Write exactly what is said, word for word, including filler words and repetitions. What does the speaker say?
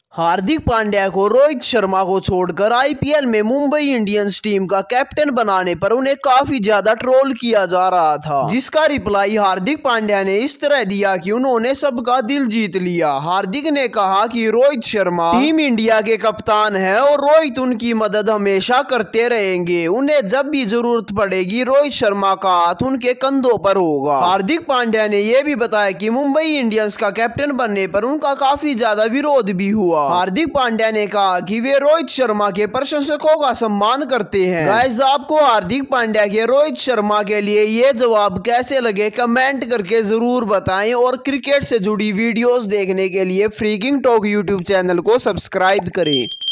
हार्दिक पांड्या को रोहित शर्मा को छोड़कर आईपीएल में मुंबई इंडियंस टीम का कैप्टन बनाने पर उन्हें काफी ज्यादा ट्रोल किया जा रहा था, जिसका रिप्लाई हार्दिक पांड्या ने इस तरह दिया कि उन्होंने सबका दिल जीत लिया। हार्दिक ने कहा कि रोहित शर्मा टीम इंडिया के कप्तान है और रोहित उनकी मदद हमेशा करते रहेंगे। उन्हें जब भी जरूरत पड़ेगी रोहित शर्मा का हाथ उनके कंधों पर होगा। हार्दिक पांड्या ने यह भी बताया कि मुंबई इंडियंस का कैप्टन बनने पर उनका काफी ज्यादा विरोध भी हुआ। हार्दिक पांड्या ने कहा कि वे रोहित शर्मा के प्रशंसकों का सम्मान करते हैं। गाइस, आपको हार्दिक पांड्या के रोहित शर्मा के लिए ये जवाब कैसे लगे कमेंट करके जरूर बताएं और क्रिकेट से जुड़ी वीडियोस देखने के लिए फ्रीकिंग टॉक यूट्यूब चैनल को सब्सक्राइब करें।